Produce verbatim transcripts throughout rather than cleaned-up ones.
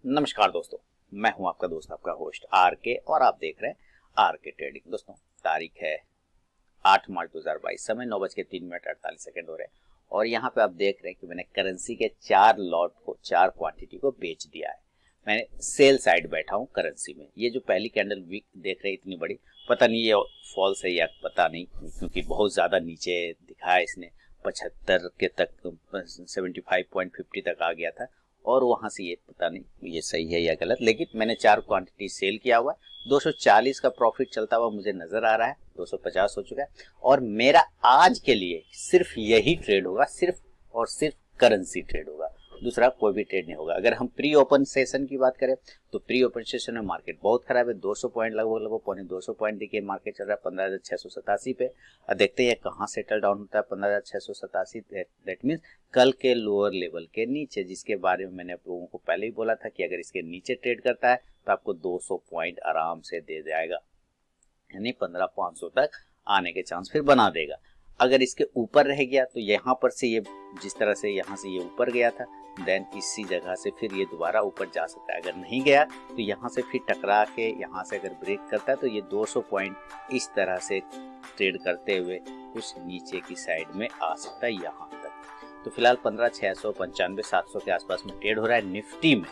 नमस्कार दोस्तों, मैं हूं आपका दोस्त आपका होस्ट आर के और आप देख रहे हैं आर के ट्रेडिंग। दोस्तों तारीख है आठ मार्च दो हज़ार बाईस, समय नौ बज के तीन मिनट अड़तालीस सेकंड हो रहे हैं और यहाँ पे आप देख रहे हैं कि मैंने करेंसी के चार लॉट को चार क्वांटिटी को बेच दिया है। मैंने सेल साइड बैठा हूँ करेंसी में। ये जो पहली कैंडल वीक देख रहे हैं इतनी बड़ी, पता नहीं ये फॉल्स है या पता नहीं, क्योंकि बहुत ज्यादा नीचे दिखाया इसने, पचहत्तर के तक सेवेंटी फाइव पॉइंट फिफ्टी तक आ गया था और वहां से ये पता नहीं ये सही है या गलत, लेकिन मैंने चार क्वांटिटी सेल किया हुआ है। दो सौ चालीस का प्रॉफिट चलता हुआ मुझे नजर आ रहा है, दो सौ पचास हो चुका है और मेरा आज के लिए सिर्फ यही ट्रेड होगा, सिर्फ और सिर्फ करेंसी ट्रेड होगा, दूसरा कोई भी ट्रेड नहीं होगा। अगर हम प्री ओपन सेशन की बात करें तो प्री ओपन सेशन में मार्केट बहुत खराब है, दो सौ पॉइंट लगभग लगभग पौने दो सौ पॉइंट देखिए मार्केट चल रहा है पंद्रह हजार छह सौ सतासी पे। और देखते हैं कहाँ सेटल डाउन होता है पंद्रह हजार छह सौ सतासी। दैट मीन्स कल के लोअर लेवल के नीचे, जिसके बारे में मैंने आप लोगों को पहले ही बोला था कि अगर इसके नीचे ट्रेड करता है तो आपको दो सौ पॉइंट आराम से दे जाएगा, यानी पंद्रह पाँच सौ तक आने के चांस फिर बना देगा। अगर इसके ऊपर रह गया तो यहाँ पर से ये जिस तरह से यहाँ से ये ऊपर गया था, देन इसी जगह से फिर ये दोबारा ऊपर जा सकता है। अगर नहीं गया तो यहाँ से फिर टकरा के यहाँ से अगर ब्रेक करता है तो ये दो सौ पॉइंट इस तरह से ट्रेड करते हुए कुछ नीचे की साइड में आ सकता है यहाँ तक। तो फिलहाल पंद्रह छह सौ पंचानवे सात सौ के आसपास में ट्रेड हो रहा है निफ्टी में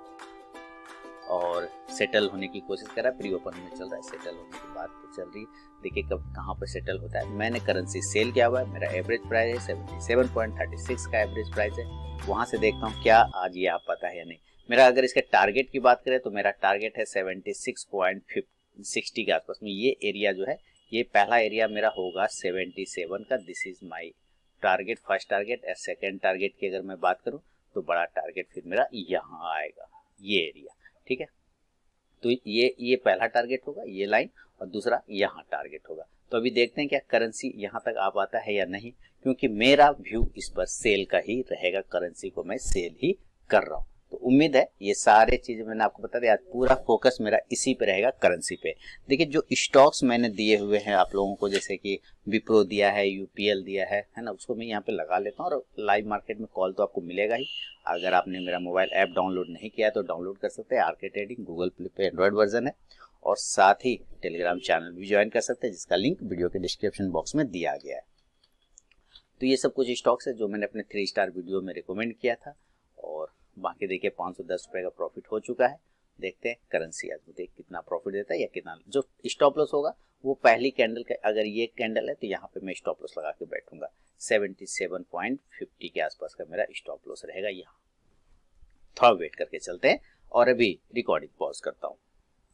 और सेटल होने की कोशिश कर रहा है। प्री ओपन में चल रहा है, सेटल होने की बात तो चल रही है, देखिए कब कहाँ पर सेटल होता है। मैंने करेंसी सेल किया हुआ है, मेरा एवरेज प्राइस है सतहत्तर पॉइंट तीस का एवरेज प्राइस है। वहां से देखता हूँ क्या आज ये आप पता है या नहीं। मेरा अगर इसके टारगेट की बात करें तो मेरा टारगेट है छिहत्तर पॉइंट साठ के आसपास में। ये एरिया जो है ये पहला एरिया मेरा होगा सतहत्तर का, this is my target, first target. Second target की अगर मैं बात करूँ तो बड़ा टारगेट फिर मेरा यहाँ आएगा, ये एरिया, ठीक है। तो ये ये पहला टारगेट होगा ये लाइन और दूसरा यहाँ टारगेट होगा। तो अभी देखते हैं क्या करेंसी यहाँ तक आ पाता है या नहीं, क्योंकि मेरा व्यू इस पर सेल का ही रहेगा, करेंसी को मैं सेल ही कर रहा हूँ। तो उम्मीद है ये सारे चीजें मैंने आपको बता दिया, आज पूरा फोकस मेरा इसी पे रहेगा, करेंसी पे। देखिए जो स्टॉक्स मैंने दिए हुए हैं आप लोगों को, जैसे कि विप्रो दिया है, यूपीएल दिया है है ना, उसको मैं यहाँ पे लगा लेता हूँ और लाइव मार्केट में कॉल तो आपको मिलेगा ही। अगर आपने मेरा मोबाइल ऐप डाउनलोड नहीं किया है तो डाउनलोड कर सकते हैं, R K trading Google play पे एंड्रॉइड वर्जन है और साथ ही टेलीग्राम चैनल भी ज्वाइन कर सकते हैं, जिसका लिंक वीडियो के डिस्क्रिप्शन बॉक्स में दिया गया है। तो ये सब कुछ स्टॉक्स है जो मैंने अपने थ्री स्टार वीडियो में रिकमेंड किया था और बाकी देखिए पाँच सौ दस रुपए का प्रॉफिट हो चुका है। देखते हैं करेंसी आज मुझे कितना प्रॉफिट देता है या कितना। जो स्टॉप लॉस होगा वो पहली कैंडल का, अगर ये कैंडल है तो यहाँ पे मैं स्टॉप लॉस लगा के बैठूंगा, सतहत्तर पॉइंट पचास के आसपास का मेरा स्टॉप लॉस रहेगा यहाँ। थोड़ा वेट करके चलते हैं और अभी रिकॉर्डिंग पॉज करता हूँ।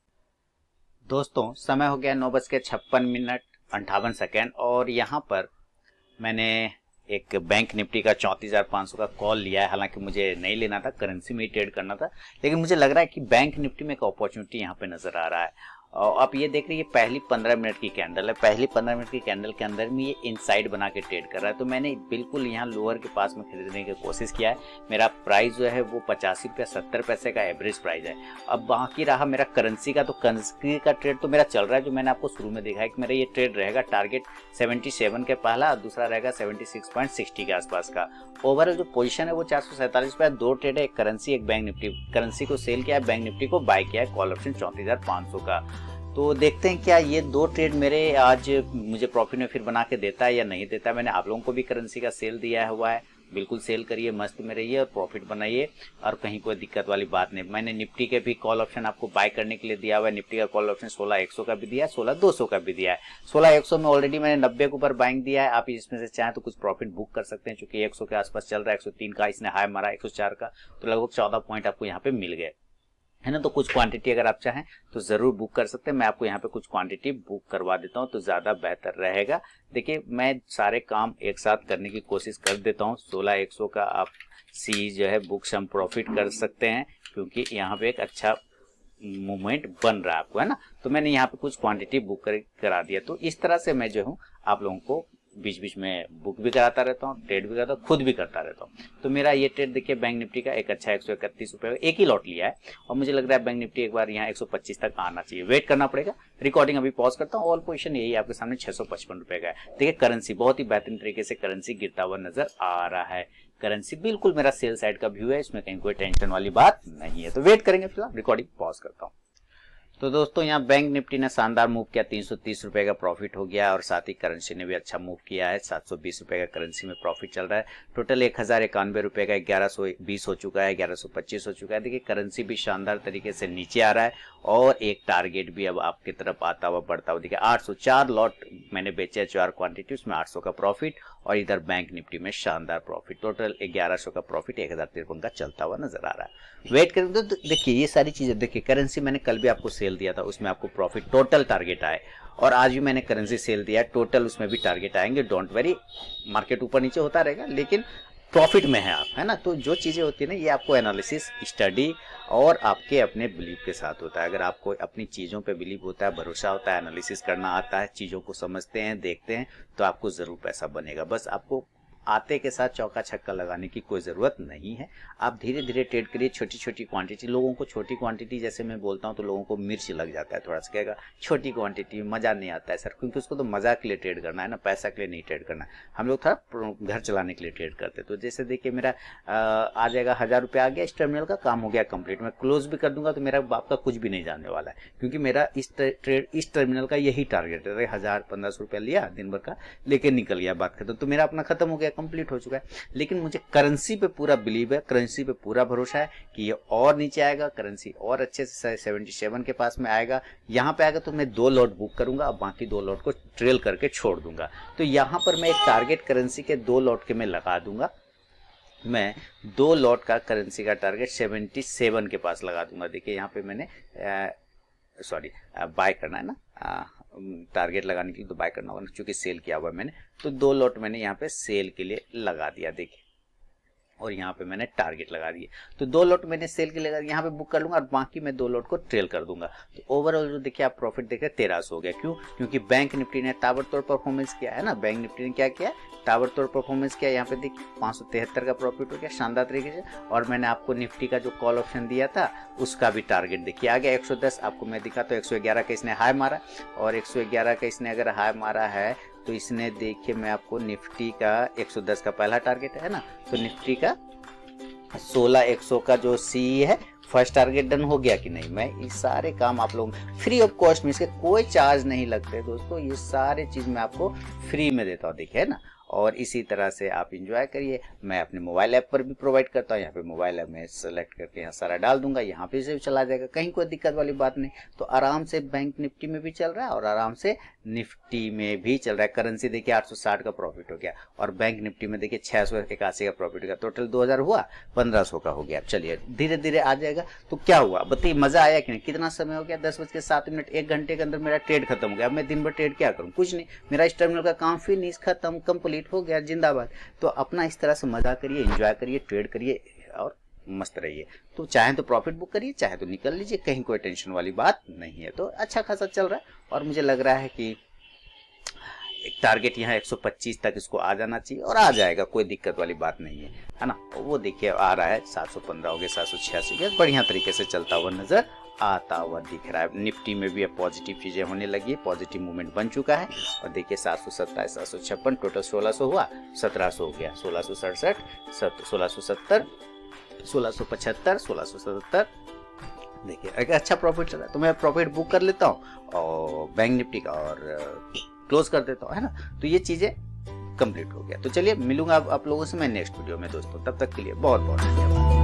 दोस्तों समय हो गया नौ बज के छप्पन मिनट अंठावन सेकेंड और यहाँ पर मैंने एक बैंक निफ्टी का चौंतीस हजार पाँच सौ का कॉल लिया है। हालांकि मुझे नहीं लेना था, करेंसी में ही ट्रेड करना था, लेकिन मुझे लग रहा है कि बैंक निफ्टी में एक अपॉर्चुनिटी यहाँ पे नजर आ रहा है। और आप ये देख रहे हैं पहली पंद्रह मिनट की कैंडल है, पहली पंद्रह मिनट की कैंडल के अंदर में ये इनसाइड बना के ट्रेड कर रहा है। तो मैंने बिल्कुल यहाँ लोअर के पास में खरीदने की कोशिश किया है। मेरा प्राइस जो है वो पचासी रुपया सत्तर पैसे का एवरेज प्राइस है। अब बाकी रहा मेरा करेंसी का, तो करेंसी का ट्रेड तो मेरा चल रहा है, जो मैंने आपको शुरू में देखा है कि मेरा ये ट्रेड रहेगा टारगेट सतहत्तर के पहला, दूसरा रहेगा छिहत्तर पॉइंट साठ के आसपास का। ओवरऑल जो पोजीशन है वो चार सौ सैंतालीस रुपया, दो ट्रेड है, एक करेंसी एक बैंक निफ्टी। करेंसी को सेल किया है, बैंक निफ्टी को बाय किया है, कॉल ऑप्शन चौंतीस हजार पाँच सौ का। तो देखते हैं क्या ये दो ट्रेड मेरे आज मुझे प्रॉफिट में फिर बना के देता है या नहीं देता है। मैंने आप लोगों को भी करेंसी का सेल दिया हुआ है, बिल्कुल सेल करिए, मस्त में रहिए और प्रॉफिट बनाइए और कहीं कोई दिक्कत वाली बात नहीं। मैंने निफ्टी के भी कॉल ऑप्शन आपको बाय करने के लिए दिया हुआ है। निफ्टी का कॉल ऑप्शन सोलह एक सौ का भी दिया है, सोलह दो सौ का भी दिया है। सोलह एक सौ में ऑलरेडी मैंने नब्बे के ऊपर बाइंग दिया है। आप इसमें से चाहें तो कुछ प्रॉफिट बुक कर सकते हैं, क्योंकि एक सौ के आसपास चल रहा है, एक सौ तीन का इसने हाई मारा, एक सौ चार का, तो लगभग चौदह पॉइंट आपको यहाँ पे मिल गए, है ना। तो कुछ क्वांटिटी अगर आप चाहें तो जरूर बुक कर सकते हैं। मैं आपको यहाँ पे कुछ क्वांटिटी बुक करवा देता हूँ तो ज्यादा बेहतर रहेगा। देखिए मैं सारे काम एक साथ करने की कोशिश कर देता हूँ। सोलह एक सौ का आप सी जो है बुक सम प्रॉफिट कर सकते हैं, क्योंकि यहाँ पे एक अच्छा मूवमेंट बन रहा है आपको, है ना। तो मैंने यहाँ पे कुछ क्वांटिटी बुक कर, करा दिया। तो इस तरह से मैं जो हूँ आप लोगों को बीच बीच में बुक भी कराता रहता हूँ, ट्रेड भी करता हूँ, खुद भी करता रहता हूँ। तो मेरा ये ट्रेड देखिए बैंक निफ्टी का एक अच्छा एक सौ इकतीस रुपए एक ही लॉट लिया है और मुझे लग रहा है बैंक निफ्टी एक बार यहाँ एक सौ पच्चीस तक आना चाहिए। वेट करना पड़ेगा। रिकॉर्डिंग अभी पॉज करता हूँ। ऑल पोजीशन यही आपके सामने छह सौ पचपन रुपए का है। देखिए करेंसी बहुत ही बेहतरीन तरीके से करेंसी गिरता हुआ नजर आ रहा है। करेंसी बिल्कुल मेरा सेल साइड का व्यू है, इसमें कहीं कोई टेंशन वाली बात नहीं है। तो वेट करेंगे, फिलहाल रिकॉर्डिंग पॉज करता हूँ। तो दोस्तों यहाँ बैंक निफ्टी ने शानदार मूव किया, तीन सौ तीस रुपए का प्रॉफिट हो गया और साथ ही करेंसी ने भी अच्छा मूव किया है, सात सौ बीस रुपए का करेंसी में प्रॉफिट चल रहा है। टोटल एक हजार इक्यानवे रुपए का ग्यारह सौ बीस हो चुका है, ग्यारह सौ पच्चीस हो चुका है। देखिए करेंसी भी शानदार तरीके से नीचे आ रहा है और एक टारगेट भी अब आपकी तरफ आता हुआ बढ़ता हुआ देखिए आठ सौ चार लॉट मैंने बेचे, चार क्वांटिटी, उसमें आठ सौ का प्रॉफिट और इधर बैंक निफ्टी में शानदार प्रॉफिट, टोटल ग्यारह सौ का प्रॉफिट एक हजार तिरपन का चलता हुआ नजर आ रहा है। वेट करें तो देखिए ये सारी चीजें देखिए, करेंसी मैंने कल भी आपको सेल दिया था, उसमें आपको प्रॉफिट टोटल टारगेट आए और आज भी मैंने करेंसी सेल दिया है, टोटल उसमें भी टारगेट आएंगे। डोंट वरी, मार्केट ऊपर नीचे होता रहेगा लेकिन प्रॉफिट में है आप, है ना। तो जो चीजें होती है ना, ये आपको एनालिसिस, स्टडी और आपके अपने बिलीव के साथ होता है। अगर आपको अपनी चीजों पे बिलीव होता है, भरोसा होता है, एनालिसिस करना आता है, चीजों को समझते हैं, देखते हैं, तो आपको जरूर पैसा बनेगा। बस आपको आते के साथ चौका छक्का लगाने की कोई ज़रूरत नहीं है। आप धीरे धीरे ट्रेड करिए, छोटी छोटी क्वांटिटी। लोगों को छोटी क्वांटिटी जैसे मैं बोलता हूँ तो लोगों को मिर्च लग जाता है, थोड़ा सा कहेगा छोटी क्वांटिटी मज़ा नहीं आता है सर, क्योंकि उसको तो मज़ा के लिए ट्रेड करना है ना, पैसा के लिए नहीं ट्रेड करना है। हम लोग था घर चलाने के लिए ट्रेड करते। तो जैसे देखिए मेरा आ, आ जाएगा हज़ार रुपये आ गया, इस टर्मिनल का काम हो गया कंप्लीट, मैं क्लोज भी कर दूंगा तो मेरा बाप का कुछ भी नहीं जाने वाला है, क्योंकि मेरा इस ट्रेड इस टर्मिनल का यही टारगेट है। हज़ार पंद्रह सौ रुपया लिया दिन भर का, लेके निकल गया, बात खत्म, तो मेरा अपना खत्म हो गया, कंप्लीट हो चुका है। लेकिन मुझे करेंसी पे पूरा बिलीव है, करेंसी पे पूरा भरोसा है कि ये और नीचे आएगा, करेंसी और अच्छे से सतहत्तर के पास में आएगा। यहाँ पे आएगा तो मैं दो लॉट बुक करूंगा और बाकी दो लॉट को ट्रेल करके छोड़ दूंगा। तो यहाँ पर मैं एक टारगेट करेंसी के दो लॉट के मैं लगा दूंगा, मैं दो लॉट का करेंसी का टारगेट सतहत्तर के पास लगा दूंगा। देखिए यहाँ पे मैंने सॉरी बाय करना है ना, टारगेट लगाने के लिए तो बाय करना होगा, क्योंकि सेल किया हुआ है मैंने, तो दो लॉट मैंने यहाँ पे सेल के लिए लगा दिया। देखिए और यहाँ पे मैंने टारगेट लगा दिए, तो दो लॉट मैंने सेल के लिए यहाँ पे बुक कर लूंगा और बाकी मैं दो लॉट को ट्रेल कर दूंगा। तो ओवरऑल जो देखिए आप प्रॉफिट देख रहे हैं तेरह सौ हो गया। क्यों? क्योंकि बैंक निफ्टी ने ताबड़तोड़ परफॉर्मेंस किया है ना, बैंक निफ्टी ने क्या किया, ताबड़तोड़ परफॉर्मेंस किया। यहाँ पे देखिए पाँच सौ तिहत्तर का प्रॉफिट हो गया शानदार तरीके से। और मैंने आपको निफ्टी का जो कॉल ऑप्शन दिया था उसका भी टारगेट देखिए आ गया एक सौ दस। आपको मैं दिखा तो एक सौ ग्यारह का इसने हाई मारा और एक सौ ग्यारह का इसने अगर हाई मारा है तो इसने देखिए मैं आपको निफ्टी का एक सौ दस का पहला टारगेट है ना, तो निफ्टी का सोलह एक सौ का जो सी है फर्स्ट टारगेट डन हो गया कि नहीं। मैं ये सारे काम आप लोग फ्री ऑफ कॉस्ट में, इसके कोई चार्ज नहीं लगते दोस्तों, ये सारे चीज मैं आपको फ्री में देता हूँ, देखिए है ना। और इसी तरह से आप इंजॉय करिए। मैं अपने मोबाइल ऐप पर भी प्रोवाइड करता हूँ, यहाँ पे मोबाइल ऐप में सेलेक्ट करके यहाँ सारा डाल दूंगा, यहाँ पे से चला जाएगा, कहीं कोई दिक्कत वाली बात नहीं। तो आराम से बैंक निफ्टी में भी चल रहा है और आराम से निफ्टी में भी चल रहा है। करेंसी देखिए आठ सौ साठ का प्रॉफिट हो गया और बैंक निफ्टी में देखिए छह सौ इक्यासी का प्रॉफिट हो गया। टोटल दो हजार हुआ, पंद्रह सौ का हो गया। चलिए धीरे धीरे आ जाएगा। तो क्या हुआ बताइए, मजा आया कि नहीं? कितना समय हो गया? दस बज के सात मिनट, एक घंटे के अंदर मेरा ट्रेड खत्म हो गया। मैं दिन भर ट्रेड क्या करूँ? कुछ नहीं, मेरा इस टर्मिनल का काम फिनिश, खत्म, कंप्लीट हो गया, जिंदाबाद। तो अपना इस तरह से मजा करिए, एंजॉय करिए, ट्रेड करिए और मस्त रहिए। तो चाहे तो प्रॉफिट बुक करिए, चाहे तो निकल लीजिए, कहीं कोई टेंशन वाली बात नहीं है। तो अच्छा खासा चल रहा है और मुझे लग रहा है कि एक टारगेट यहाँ एक सौ पच्चीस तक इसको आ जाना चाहिए और आ जाएगा, कोई दिक्कत वाली बात नहीं है, है ना। वो देखिए आ रहा है, सात सौ पंद्रह हो गया, सात सौ छियासी हो गया, बढ़िया तरीके से चलता हुआ नजर आता हुआ दिख रहा है। निफ्टी में भी अब पॉजिटिव चीजें होने लगी है, पॉजिटिव मूवमेंट बन चुका है। और देखिए सात सौ सत्ताईस, सात सौ छप्पन, टोटल सोलह सौ हुआ, सत्रह सौ हो गया, सोलह सौ सड़सठ, सोलह सौ सत्तर, सोलह सौ पचहत्तर, सोलह सौ सतहत्तर। देखिए अगर अच्छा प्रॉफिट चल रहा है तो मैं प्रॉफिट बुक कर लेता हूँ और बैंक निफ्टी का और क्लोज कर देता हूँ, है ना। तो ये चीजें कंप्लीट हो गया। तो चलिए मिलूंगा आप, आप लोगों से मैं नेक्स्ट वीडियो में दोस्तों। तब तक के लिए बहुत बहुत धन्यवाद।